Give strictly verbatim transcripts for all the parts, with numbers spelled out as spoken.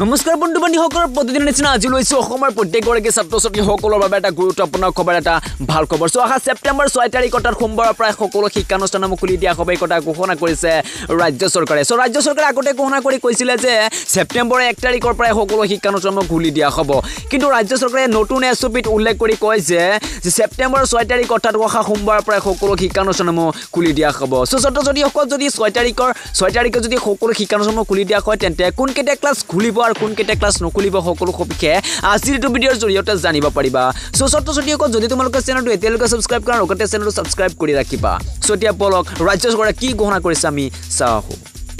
নমস্কাৰ বন্ধু বান্ধৱীসকল, প্ৰতিদিনৰ নিচিনা আজি লৈছো অসমৰ প্ৰত্যেকগৰাকী ছাত্ৰ ছাত্ৰীসকলৰ বাবে এটা গুৰুত্বপূৰ্ণ খবৰ, এটা ভাল খবৰ। চ' অহা ছেপ্টেম্বৰ ছয় তাৰিখ অৰ্থাৎ সোমবাৰৰ পৰা সকলো শিক্ষানুষ্ঠানসমূহ খুলি দিয়া হ'ব, এই কথা ঘোষণা কৰিছে ৰাজ্য চৰকাৰে। চ' ৰাজ্য চৰকাৰে আগতে ঘোষণা কৰি কৈছিলে যে ছেপ্টেম্বৰ এক তাৰিখৰ পৰাই সকলো শিক্ষানুষ্ঠানসমূহ খুলি দিয়া হ'ব, কিন্তু ৰাজ্য চৰকাৰে নতুন এছ অ' পিত উল্লেখ কৰি কয় যে ছেপ্টেম্বৰ ছয় তাৰিখ অৰ্থাৎ অহা সোমবাৰৰ পৰাই সকলো শিক্ষানুষ্ঠানসমূহ খুলি দিয়া হ'ব। চ' ছাত্ৰ ছাত্ৰীসকল যদি ছয় তাৰিখৰ ছয় তাৰিখে যদি সকলো শিক্ষানুষ্ঠানসমূহ খুলি দিয়া হয়, তেন্তে কোনকেইটা ক্লাছ খুলিব আৰু কোনকেইটা ক্লাছ নখুলিব সকলো সবিশেষ আজিৰ এইটো ভিডিঅ'ৰ জৰিয়তে জানিব পাৰিবা। চ' ছাত্ৰ ছাত্ৰীসকল যদি তোমালোকে চেনেলটো এতিয়ালৈকে ছাবস্ক্ৰাইব কৰা লগতে চেনেলটো ছাবস্ক্ৰাইব কৰি ৰাখিবা। চ' এতিয়া বলক ৰাজ্য চৰকাৰে কি ঘোষণা কৰিছে আমি চাওঁ আহোঁ।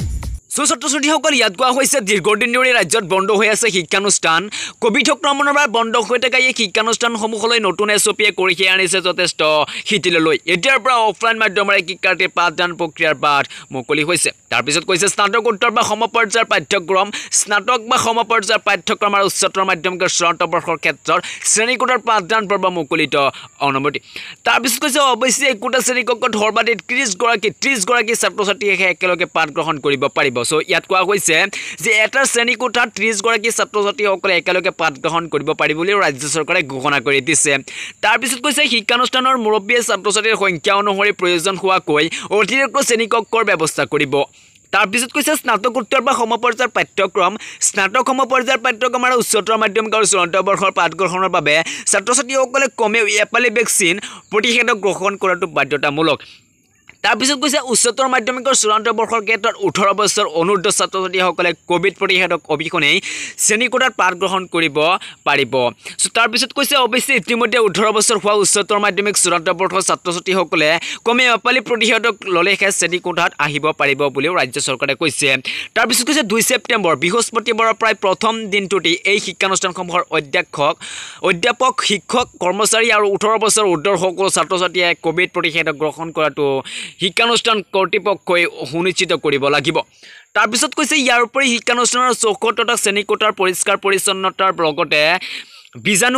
চ' ছাত্ৰ ছাত্ৰীসকল, ইয়াত কোৱা হৈছে দীৰ্ঘদিন ধৰি ৰাজ্যত বন্ধ হৈ আছে শিক্ষানুষ্ঠান। কোভিড সংক্ৰমণৰ পৰা বন্ধ হৈ থকা এই শিক্ষানুষ্ঠানসমূহলৈ নতুন এছ অ' পিয়ে কঢ়িয়াই আনিছে যথেষ্ট শিথিললৈ। এতিয়াৰ পৰা অফলাইন মাধ্যমেৰে শিক্ষাৰ্থীৰ পাঠদান প্ৰক্ৰিয়াৰ বাট মুকলি হৈছে। তাৰপিছত কৈছে স্নাতকোত্তৰ বা সমপৰ্যায়ৰ পাঠ্যক্ৰম, স্নাতক বা সমপৰ্যায়ৰ পাঠ্যক্ৰম আৰু উচ্চতৰ মাধ্যমিকৰ চূড়ান্ত বৰ্ষৰ ক্ষেত্ৰত শ্ৰেণীকোঠাৰ পাঠদান পৰ্ব মুকলিত অনুমতি। তাৰপিছত কৈছে অৱশ্যে একোটা শ্ৰেণীকক্ষত সৰ্বাধিক ত্ৰিছগৰাকী ত্ৰিছগৰাকী ছাত্ৰ ছাত্ৰীয়ে একেলগে পাঠ গ্ৰহণ কৰিব পাৰিব। চ' ইয়াত কোৱা হৈছে যে এটা শ্ৰেণীকোঠাত ত্ৰিছগৰাকী ছাত্ৰ ছাত্ৰীসকলে একেলগে পাঠ গ্ৰহণ কৰিব পাৰি বুলিও ৰাজ্য চৰকাৰে ঘোষণা কৰি দিছে। তাৰপিছত কৈছে শিক্ষানুষ্ঠানৰ মুৰব্বীয়ে ছাত্ৰ ছাত্ৰীৰ সংখ্যা অনুসৰি প্ৰয়োজন হোৱাকৈ অতিৰিক্ত শ্ৰেণীকক্ষৰ ব্যৱস্থা কৰিব। তাৰপিছত কৈছে স্নাতকোত্তৰ বা সমপৰ্যায়ৰ পাঠ্যক্ৰম, স্নাতক সমপৰ্যায়ৰ পাঠ্যক্ৰম আৰু উচ্চতৰ মাধ্যমিক আৰু চূড়ান্ত বৰ্ষৰ পাঠ গ্ৰহণৰ বাবে ছাত্ৰ ছাত্ৰীসকলে কমেও এপালি ভেকচিন প্ৰতিষেধক গ্ৰহণ কৰাটো বাধ্যতামূলক। তাৰপিছত কৈছে উচ্চতৰ মাধ্যমিকৰ চূড়ান্ত বৰ্ষৰ ক্ষেত্ৰত ওঠৰ বছৰ অনুৰ্ধ ছাত্ৰ ছাত্ৰীসকলে ক'ভিড প্ৰতিষেধক অবিহনেই শ্ৰেণীকোঠাত পাঠ গ্ৰহণ কৰিব পাৰিব। চ' তাৰপিছত কৈছে অৱশ্যে ইতিমধ্যে ওঠৰ বছৰ হোৱা উচ্চতৰ মাধ্যমিক চূড়ান্ত বৰ্ষৰ ছাত্ৰ ছাত্ৰীসকলে কমেও এপালি প্ৰতিষেধক ল'লেহে শ্ৰেণীকোঠাত আহিব পাৰিব বুলিও ৰাজ্য চৰকাৰে কৈছে। তাৰপিছত কৈছে দুই ছেপ্টেম্বৰ বৃহস্পতিবাৰৰ প্ৰায় প্ৰথম দিনটোতেই এই শিক্ষানুষ্ঠানসমূহৰ অধ্যক্ষক অধ্যাপক শিক্ষক কৰ্মচাৰী আৰু ওঠৰ বছৰ ঊৰ্ধৰ সকলো ছাত্ৰ ছাত্ৰীয়ে ক'ভিড প্ৰতিষেধক গ্ৰহণ কৰাটো শিক্ষানুষ্ঠান কৰ্তৃপক্ষই সুনিশ্চিত কৰিব লাগিব। তাৰপিছত কৈছে ইয়াৰ উপৰি শিক্ষানুষ্ঠানৰ চৌহদত শ্ৰেণীকোঠাৰ পৰিষ্কাৰ পৰিচ্ছন্নতাৰ লগতে বীজাণু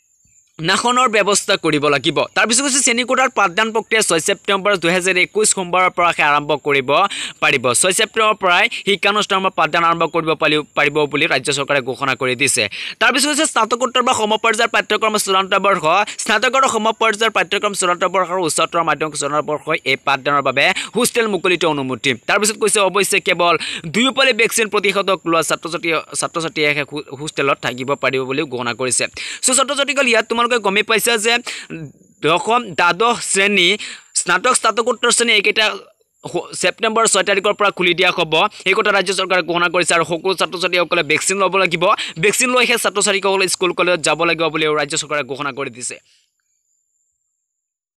নাশনৰ ব্যৱস্থা কৰিব লাগিব। তাৰপিছত কৈছে শ্ৰেণীকোঠাৰ পাঠদান প্ৰক্ৰিয়া ছয় ছেপ্টেম্বৰ দুহেজাৰ একৈছ সোমবাৰৰ পৰাহে আৰম্ভ কৰিব পাৰিব। ছয় ছেপ্টেম্বৰৰ পৰাই শিক্ষানুষ্ঠানৰ পাঠদান আৰম্ভ কৰিব পাৰিব বুলি ৰাজ্য চৰকাৰে ঘোষণা কৰি দিছে। তাৰপিছত হৈছে স্নাতকোত্তৰ বা সমপৰ্যায়ৰ পাঠ্যক্ৰম চূড়ান্ত বৰ্ষ, স্নাতকৰ সমপৰ্যায়ৰ পাঠ্যক্ৰম চূড়ান্ত বৰ্ষ আৰু উচ্চতৰ মাধ্যমিক চূড়ান্ত বৰ্ষই এই পাঠদানৰ বাবে হোষ্টেল মুকলিত অনুমতি। তাৰপিছত কৈছে অৱশ্যে কেৱল দুয়োপালি ভেকচিন প্ৰতিষেধক লোৱা ছাত্ৰ ছাত্ৰী ছাত্ৰ ছাত্ৰীয়েহে হোষ্টেলত থাকিব পাৰিব বুলিও ঘোষণা কৰিছে। চ' ছাত্ৰ ছাত্ৰীসকল, ইয়াত তোমালোকে গমেই পাইছা যে দশম দ্বাদশ শ্ৰেণী স্নাতক স্নাতকোত্তৰ শ্ৰেণী এইকেইটা ছেপ্টেম্বৰ ছয় তাৰিখৰ পৰা খুলি দিয়া হ'ব, এই কথা ৰাজ্য চৰকাৰে ঘোষণা কৰিছে। আৰু সকলো ছাত্ৰ ছাত্ৰীসকলে ভেকচিন ল'ব লাগিব, ভেকচিন লৈহে ছাত্ৰ ছাত্ৰীসকলে স্কুল কলেজত যাব লাগিব বুলিও ৰাজ্য চৰকাৰে ঘোষণা কৰি দিছে।